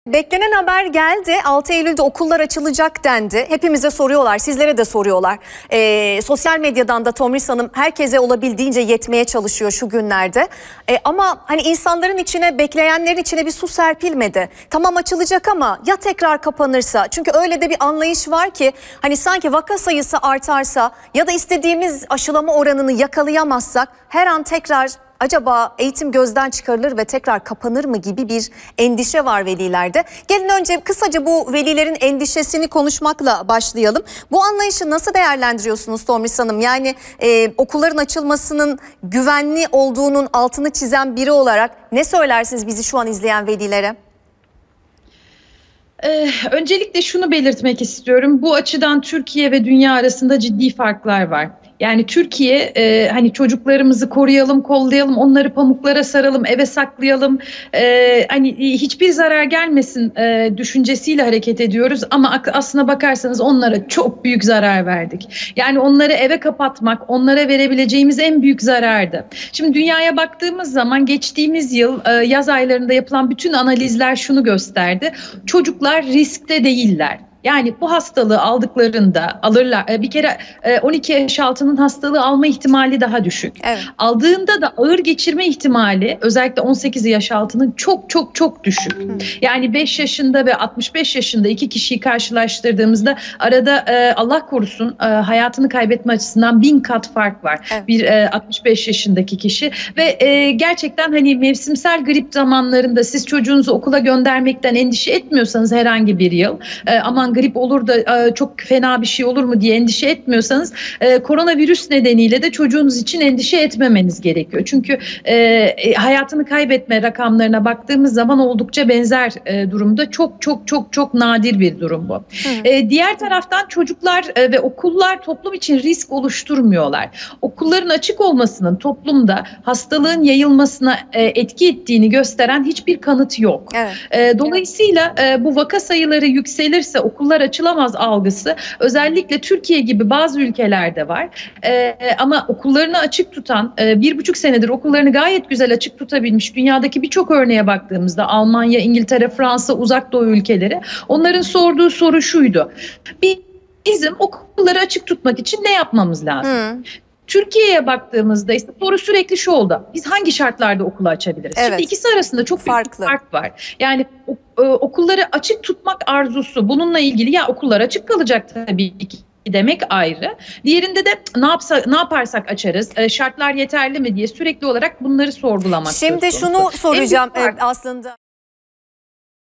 Beklenen haber geldi. 6 Eylül'de okullar açılacak dendi. Hepimize soruyorlar, sizlere de soruyorlar. Sosyal medyadan da Tomris Hanım herkese olabildiğince yetmeye çalışıyor şu günlerde. Ama hani insanların içine, bekleyenlerin içine bir su serpilmedi. Tamam açılacak ama ya tekrar kapanırsa? Çünkü öyle de bir anlayış var ki hani sanki vaka sayısı artarsa ya da istediğimiz aşılama oranını yakalayamazsak her an tekrar acaba eğitim gözden çıkarılır ve tekrar kapanır mı gibi bir endişe var velilerde. Gelin önce kısaca bu velilerin endişesini konuşmakla başlayalım. Bu anlayışı nasıl değerlendiriyorsunuz Tomris Hanım? Yani okulların açılmasının güvenli olduğunun altını çizen biri olarak ne söylersiniz bizi şu an izleyen velilere? Öncelikle şunu belirtmek istiyorum. Bu açıdan Türkiye ve dünya arasında ciddi farklar var. Yani Türkiye hani çocuklarımızı koruyalım, kollayalım, onları pamuklara saralım, eve saklayalım. Hani hiçbir zarar gelmesin düşüncesiyle hareket ediyoruz. Ama aslına bakarsanız onlara çok büyük zarar verdik. Yani onları eve kapatmak, onlara verebileceğimiz en büyük zarardı. Şimdi dünyaya baktığımız zaman geçtiğimiz yıl yaz aylarında yapılan bütün analizler şunu gösterdi. Çocuklar riskte değiller. Yani bu hastalığı aldıklarında alırlar. Bir kere 12 yaş altının hastalığı alma ihtimali daha düşük. Evet. Aldığında da ağır geçirme ihtimali özellikle 18 yaş altının çok düşük. Yani 5 yaşında ve 65 yaşında iki kişiyi karşılaştırdığımızda arada Allah korusun hayatını kaybetme açısından 1000 kat fark var. Evet. Bir 65 yaşındaki kişi ve gerçekten hani mevsimsel grip zamanlarında siz çocuğunuzu okula göndermekten endişe etmiyorsanız herhangi bir yıl aman grip olur da çok fena bir şey olur mu diye endişe etmiyorsanız koronavirüs nedeniyle de çocuğunuz için endişe etmemeniz gerekiyor. Çünkü hayatını kaybetme rakamlarına baktığımız zaman oldukça benzer durumda. Çok nadir bir durum bu. Diğer taraftan çocuklar ve okullar toplum için risk oluşturmuyorlar. Okulların açık olmasının toplumda hastalığın yayılmasına etki ettiğini gösteren hiçbir kanıt yok. Evet. Dolayısıyla bu vaka sayıları yükselirse okullar açılamaz algısı özellikle Türkiye gibi bazı ülkelerde var. Ama okullarını açık tutan 1,5 senedir okullarını gayet güzel açık tutabilmiş dünyadaki birçok örneğe baktığımızda Almanya, İngiltere, Fransa, Uzak Doğu ülkeleri onların sorduğu soru şuydu. Bizim okulları açık tutmak için ne yapmamız lazım? Türkiye'ye baktığımızda ise soru sürekli şu oldu. Biz hangi şartlarda okulu açabiliriz? Evet. Şimdi ikisi arasında çok büyük bir fark var. Yani okulları açık tutmak arzusu bununla ilgili ya okullar açık kalacak tabii ki demek ayrı. Diğerinde de ne yaparsak açarız, şartlar yeterli mi diye sürekli olarak bunları sorgulamak. Şimdi şunu soracağım aslında.